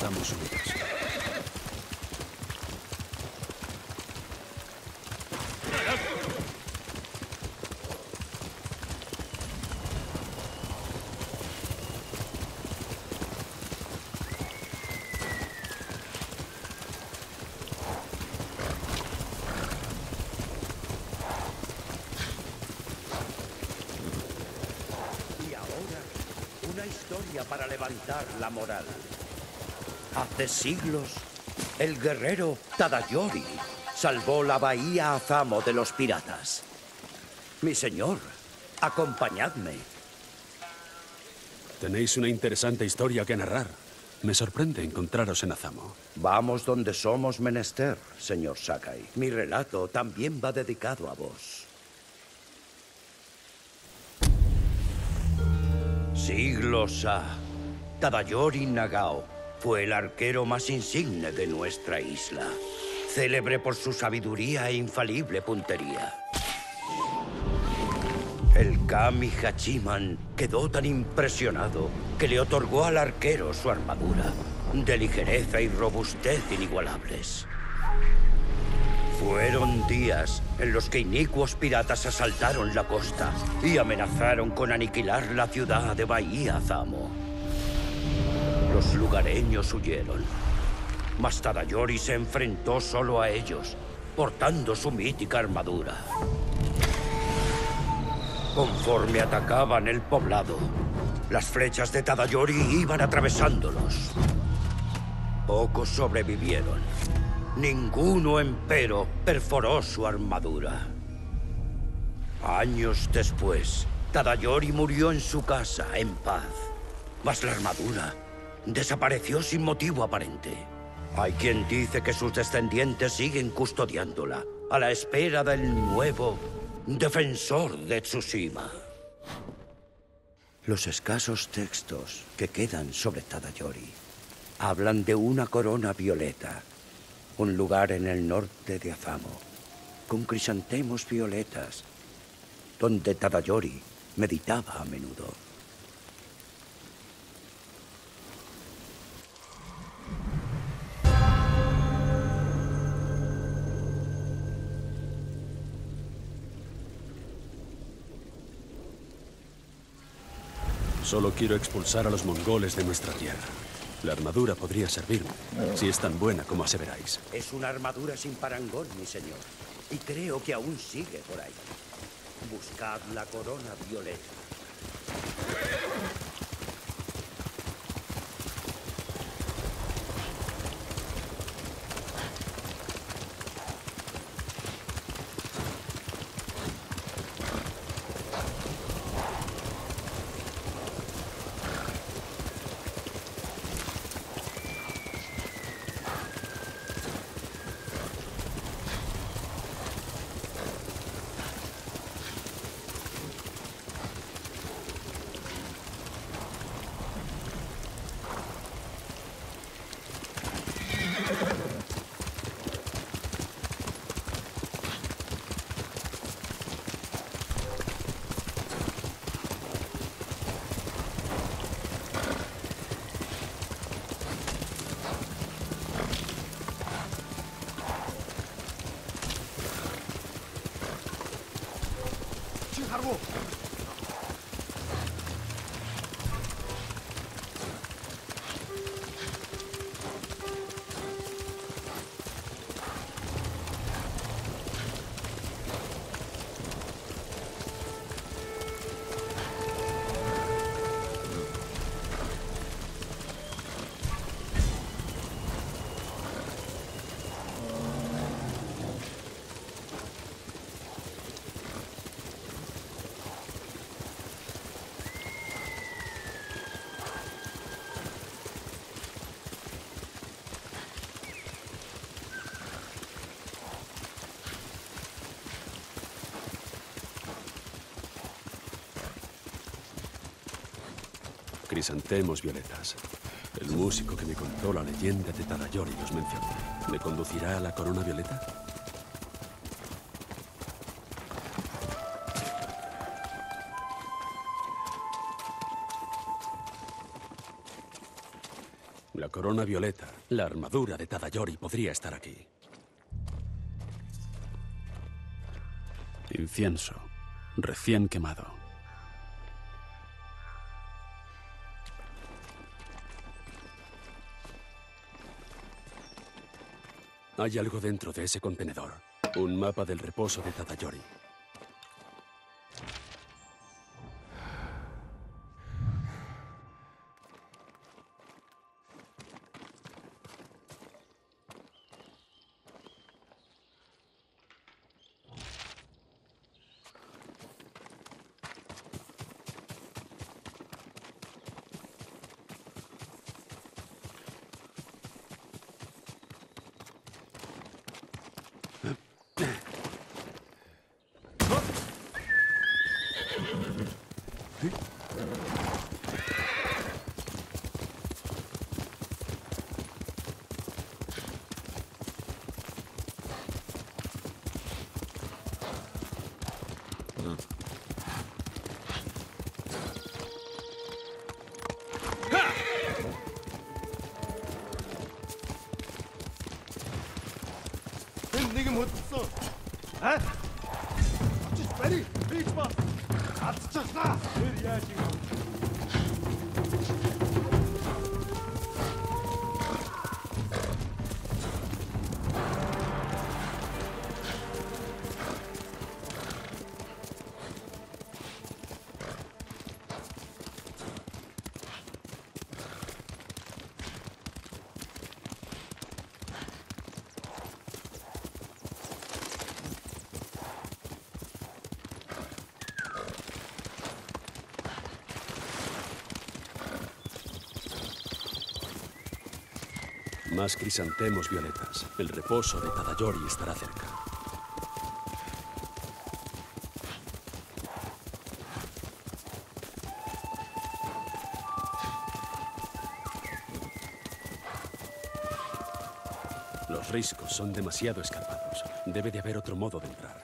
Estamos unidos. Y ahora, una historia para levantar la moral. Hace siglos, el guerrero Tadayori salvó la bahía Azamo de los piratas. Mi señor, acompañadme. Tenéis una interesante historia que narrar. Me sorprende encontraros en Azamo. Vamos donde somos menester, señor Sakai. Mi relato también va dedicado a vos. Siglos ha, Tadayori Nagao fue el arquero más insigne de nuestra isla, célebre por su sabiduría e infalible puntería. El kami Hachiman quedó tan impresionado que le otorgó al arquero su armadura, de ligereza y robustez inigualables. Fueron días en los que inicuos piratas asaltaron la costa y amenazaron con aniquilar la ciudad de Bahía Azamo. Los lugareños huyeron, mas Tadayori se enfrentó solo a ellos, portando su mítica armadura. Conforme atacaban el poblado, las flechas de Tadayori iban atravesándolos. Pocos sobrevivieron. Ninguno, empero, perforó su armadura. Años después, Tadayori murió en su casa, en paz. Mas la armadura desapareció sin motivo aparente. Hay quien dice que sus descendientes siguen custodiándola, a la espera del nuevo defensor de Tsushima. Los escasos textos que quedan sobre Tadayori hablan de una corona violeta, un lugar en el norte de Azamo, con crisantemos violetas, donde Tadayori meditaba a menudo. Solo quiero expulsar a los mongoles de nuestra tierra. La armadura podría servirme, si es tan buena como aseveráis. Es una armadura sin parangón, mi señor, y creo que aún sigue por ahí. Buscad la corona violeta. Crisantemos violetas. El músico que me contó la leyenda de Tadayori los mencionó. ¿Me conducirá a la corona violeta? La corona violeta, la armadura de Tadayori podría estar aquí. Incienso, recién quemado. Hay algo dentro de ese contenedor. Un mapa del reposo de Tadayori. Más crisantemos violetas. El reposo de Tadayori estará cerca. Los riscos son demasiado escarpados. Debe de haber otro modo de entrar.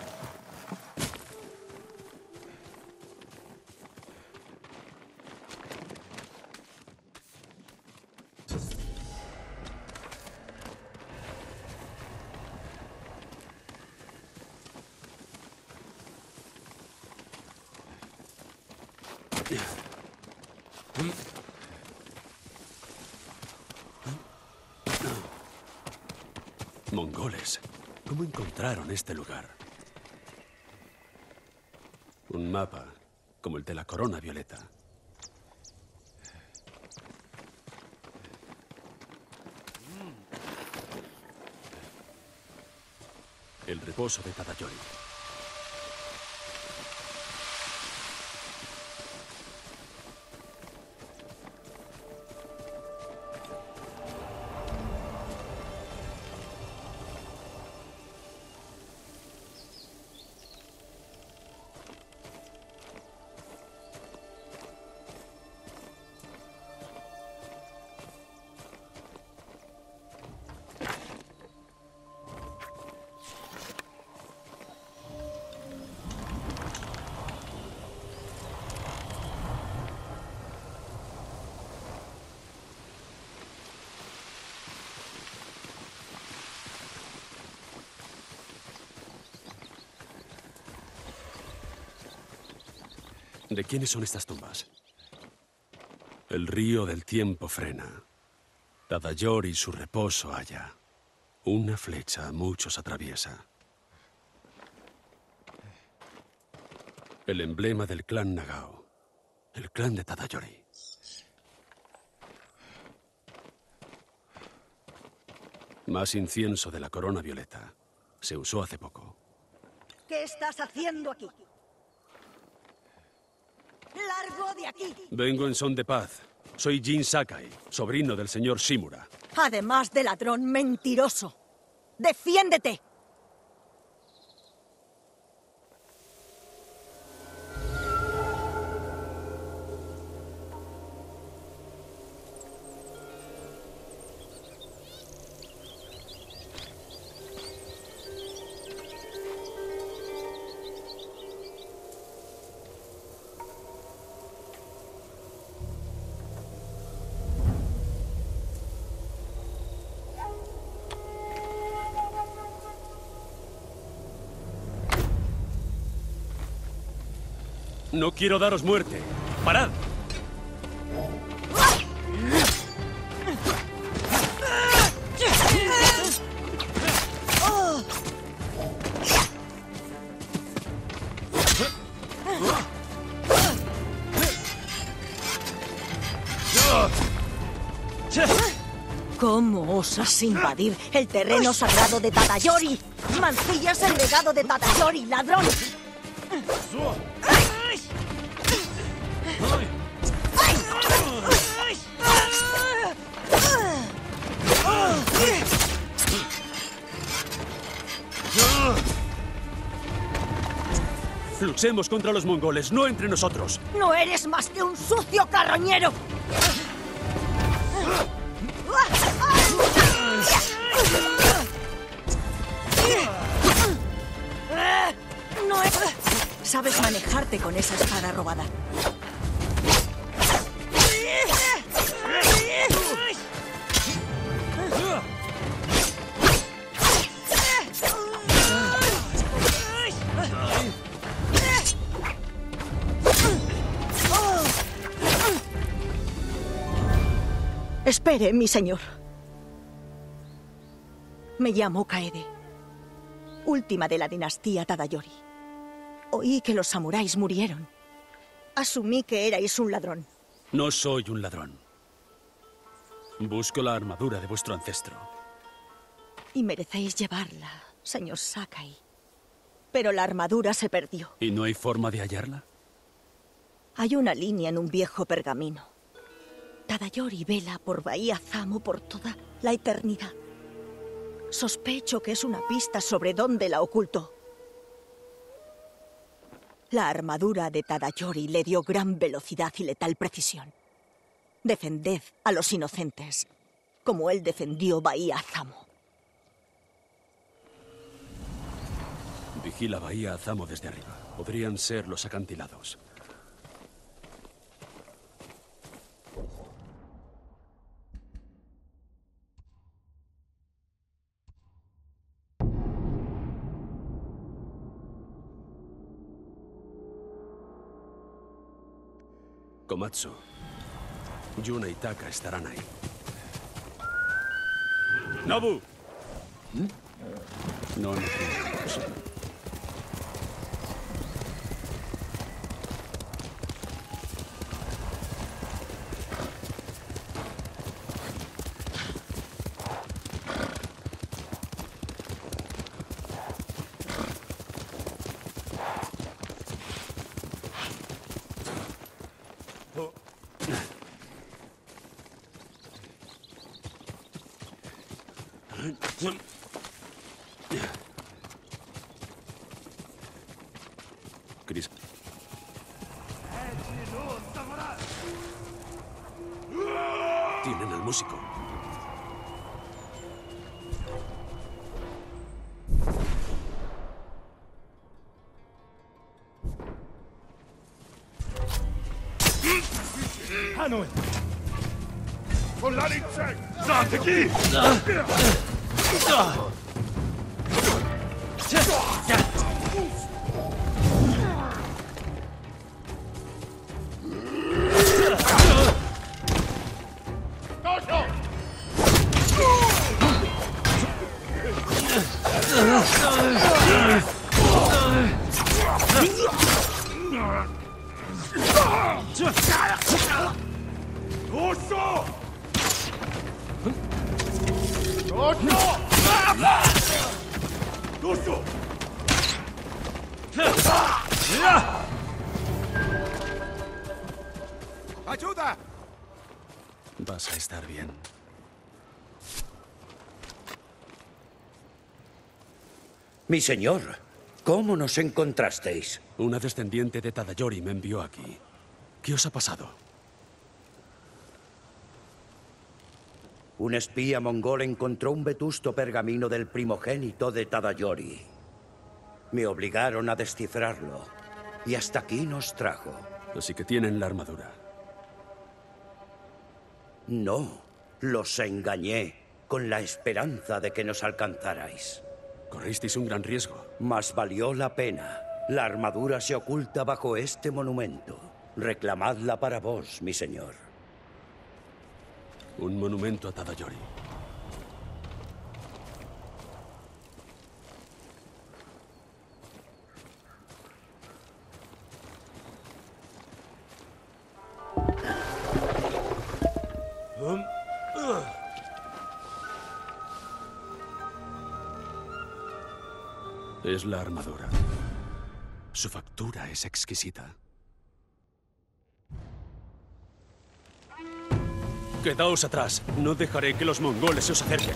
Mongoles. ¿Cómo encontraron este lugar? Un mapa, como el de la corona violeta. El reposo de Tadayori. ¿De quiénes son estas tumbas? El río del tiempo frena. Tadayori su reposo halla. Una flecha a muchos atraviesa. El emblema del clan Nagao. El clan de Tadayori. Más incienso de la corona violeta. Se usó hace poco. ¿Qué estás haciendo aquí? ¡Largo de aquí! Vengo en son de paz. Soy Jin Sakai, sobrino del señor Shimura. Además de ladrón mentiroso. ¡Defiéndete! No quiero daros muerte. ¡Parad! ¿Cómo osas invadir el terreno sagrado de Tadayori? ¡Mancillas el legado de Tadayori, ladrón! Luchemos contra los mongoles, no entre nosotros. ¡No eres más que un sucio carroñero! No es... Sabes manejarte con esa espada robada. Espere, mi señor. Me llamo Kaede, última de la dinastía Tadayori. Oí que los samuráis murieron. Asumí que erais un ladrón. No soy un ladrón. Busco la armadura de vuestro ancestro. Y merecéis llevarla, señor Sakai. Pero la armadura se perdió. ¿Y no hay forma de hallarla? Hay una línea en un viejo pergamino. Tadayori vela por Bahía Zamo por toda la eternidad. Sospecho que es una pista sobre dónde la ocultó. La armadura de Tadayori le dio gran velocidad y letal precisión. Defended a los inocentes, como él defendió Bahía Zamo. Vigila Bahía Zamo desde arriba. Podrían ser los acantilados. Komatsu, Yuna y Taka estarán ahí. ¡Nobu! No necesitamos. Chris. Tienen al músico. Hanoi! Polaritze! Sateki! ¡Ayuda! Vas a estar bien. Mi señor, ¿cómo nos encontrasteis? Una descendiente de Tadayori me envió aquí. ¿Qué os ha pasado? Un espía mongol encontró un vetusto pergamino del primogénito de Tadayori. Me obligaron a descifrarlo. Y hasta aquí nos trajo. Así que tienen la armadura. No, los engañé con la esperanza de que nos alcanzarais. Corristeis un gran riesgo. Mas valió la pena. La armadura se oculta bajo este monumento. Reclamadla para vos, mi señor. Un monumento a Tadayori. Es la armadura. Su factura es exquisita. Quedaos atrás. No dejaré que los mongoles se os acerquen.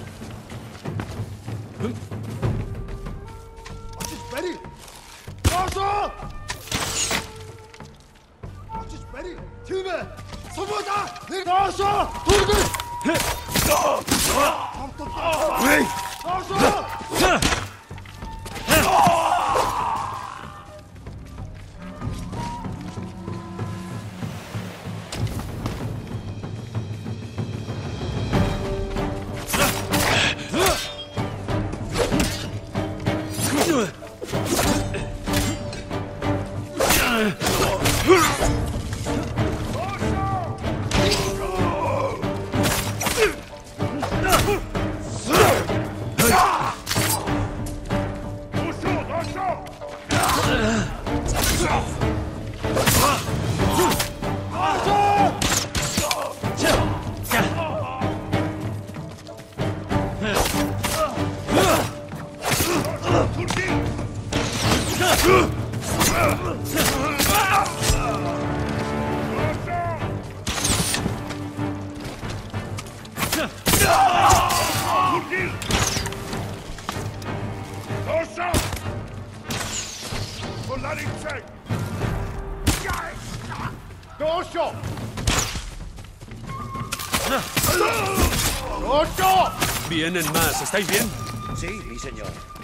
Vienen más. ¿Estáis bien? Sí, mi señor.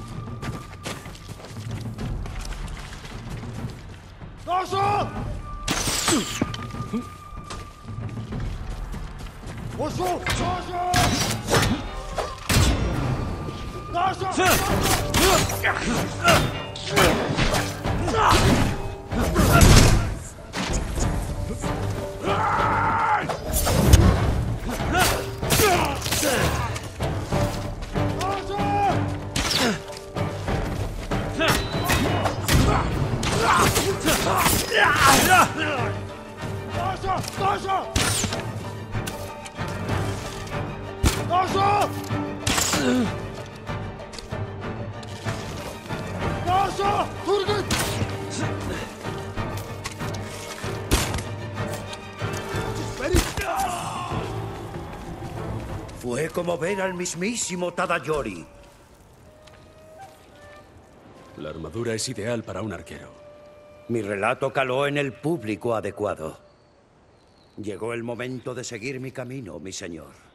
Fue como ver al mismísimo Tadayori. La armadura es ideal para un arquero. Mi relato caló en el público adecuado. Llegó el momento de seguir mi camino, mi señor.